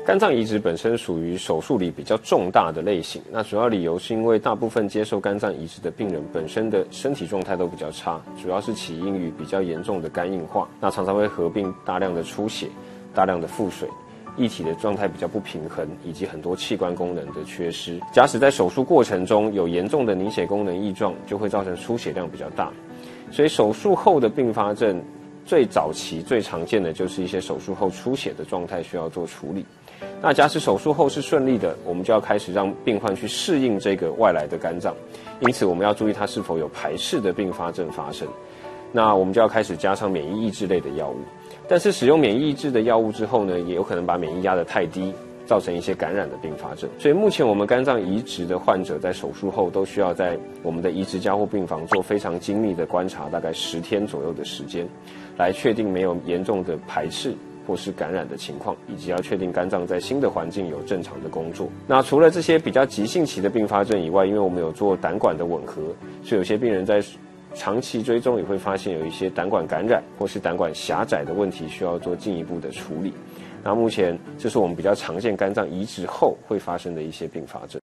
肝脏移植本身属于手术里比较重大的类型，那主要理由是因为大部分接受肝脏移植的病人本身的身体状态都比较差，主要是起因于比较严重的肝硬化，那常常会合并大量的出血、大量的腹水。液体的状态比较不平衡，以及很多器官功能的缺失。假使在手术过程中有严重的凝血功能异状，就会造成出血量比较大。所以手术后的并发症，最早期最常见的就是一些手术后出血的状态需要做处理。那假使手术后是顺利的，我们就要开始让病患去适应这个外来的肝脏，因此我们要注意它是否有排斥的并发症发生。那我们就要开始加上免疫抑制类的药物。但是使用免疫抑制的药物之后呢，也有可能把免疫压得太低，造成一些感染的并发症。所以目前我们肝脏移植的患者在手术后都需要在我们的移植加护病房做非常精密的观察，大概10天左右的时间，来确定没有严重的排斥或是感染的情况，以及要确定肝脏在新的环境有正常的工作。那除了这些比较急性期的并发症以外，因为我们有做胆管的吻合，所以有些病人在长期追踪也会发现有一些胆管感染或是胆管狭窄的问题，需要做进一步的处理。那目前这是我们比较常见肝脏移植后会发生的一些并发症。